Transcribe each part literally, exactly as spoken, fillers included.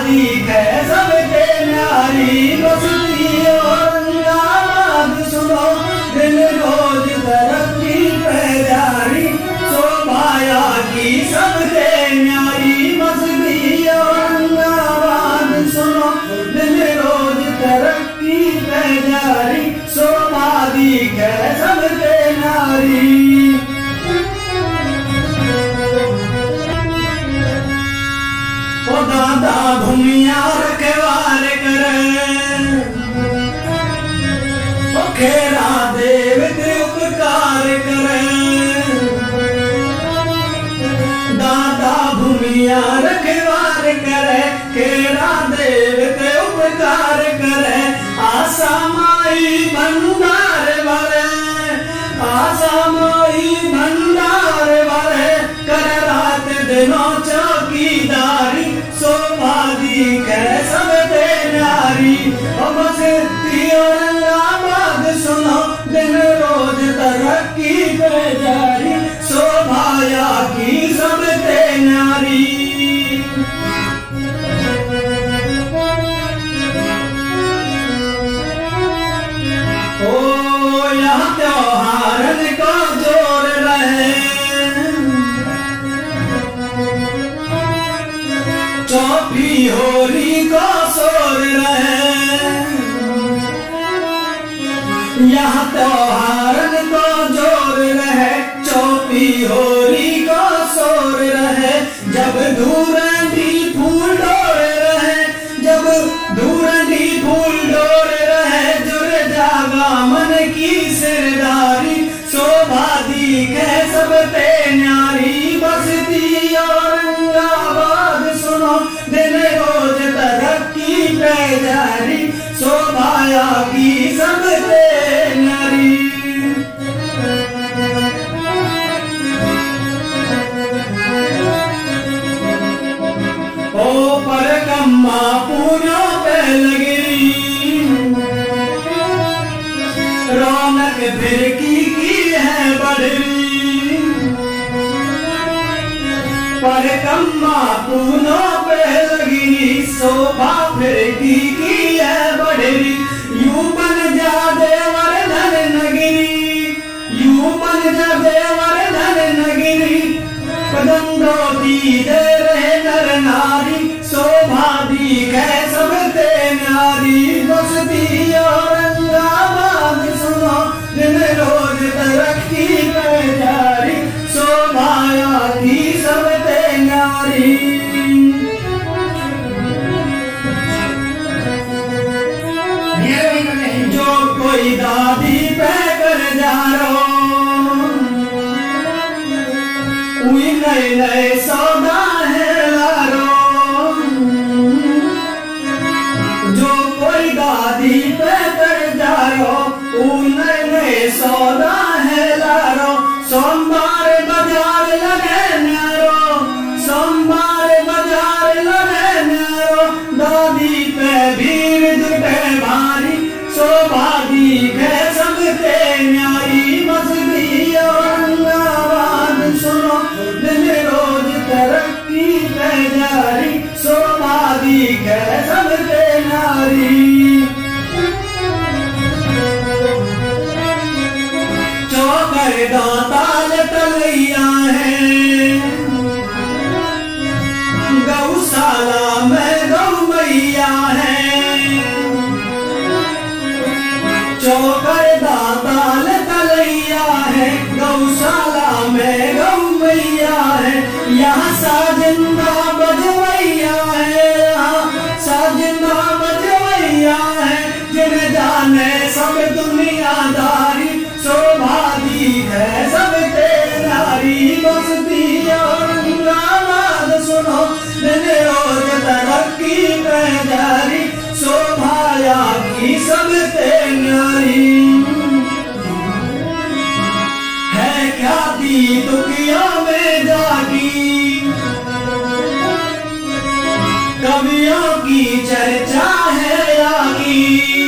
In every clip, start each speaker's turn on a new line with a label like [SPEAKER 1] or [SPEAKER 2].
[SPEAKER 1] सोभादिक है सबके न्यारी बसती औरंगाबाद सुनो दिन रोज तरक्की पे जारी शोभाया की सबके न्यारी बसती औरंगाबाद सुनो दिन रोज तरक्की पे जारी सोभादिक है सबके न्यारी। दादा भूमिया रखवार करे खेरा देव के उपकार करे दादा भूमिया रखवार करे खेरा देव के उपकार करे आशा माई भंडार भरे आशा माई भंडार भरे कर रात दिनों चौकीदारी सोभादिक है सबके न्यारी बसती औरंगाबाद सुनो दिन रोज तरक्की पे जारी शोभाया की सबके न्यारी। ओ यहाँ त्योहारन का जोर रहे चौपी होली को सोर रहे यहाँ त्योहारन को जोर रहे चौपी होली को सोर रहे जब धूरंडी फूल डोर रहे जब धूरंडी फूल डोर रहे जुर जागा मन की सिरदारी शोभादिक है सबके न्यारी बसती औरंगाबाद सुनो दिन रोज तरक्की पे जारी शोभाया की सबके न्यारी। ओ परकम्मा पूनों पे लगी रौनक फिरकी की है बढ़ी परकम्मा पूनों पे लगी शोभा फिरकी की है बढ़ी यूं बन जा देवर धन नगरी यूं बन जा देवर धन नगरी पदंडोती दे रहे नर नारी शोभादिक है सबके न्यारी बसती औरंगाबाद सुनो दिन रोज तरक्की पे जारी शोभाया की सबके न्यारी। जो कोई दादी पे कर जा रो उई नए नए सौदा है लारो जो कोई दादी पे कर जा रो उई नए नए सौदा है लारो सोमवार बाजार लगे न्यारो सोमवार बाजार लगे न्यारो दादी पे भीड़ जुटे भारी शोभादिक है सबके न्यारी बसती औरंगाबाद सुनो दिन रोज तरक्की पे जारी शोभादिक है सबके न्यारी। चौकर दाताल तलैया है गौशाला में गौ मैया है चौकर दाताल तलैया है गौशाला में गौ मैया है यहाँ साजिंदा बजवैया है यहाँ साजिंदा बजवैया है जिन जाने सब दुनियादारी शोभादिक है सबके न्यारी बसती औरंगाबाद सुनो दिन रोज तरक्की पे जारी शोभाया की सबके न्यारी। है ख्याति दुखियों में जागी कवियों की चर्चा है आगी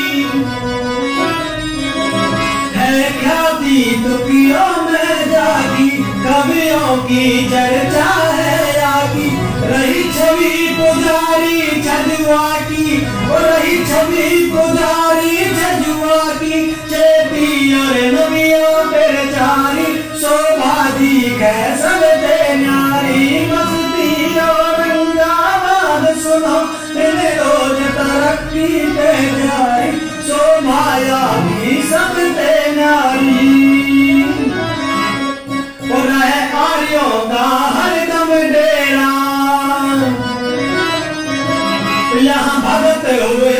[SPEAKER 1] है ख्याति दुखियों में जागी कवियों की चर्चा है आगी रही छवि पुजारी छजुआ की, रही छवि पुजारी छजुआ की, चेती और नविया बेचारी, शोभा दी है सबसे न्यारी, मस्ती और रंगाबाद सुनो दिन रोज तरक्की पे जारी, शोभाया भी सबसे न्यारी। और रहे आर्यों का हरदम डेरा, यहाँ भगत हुए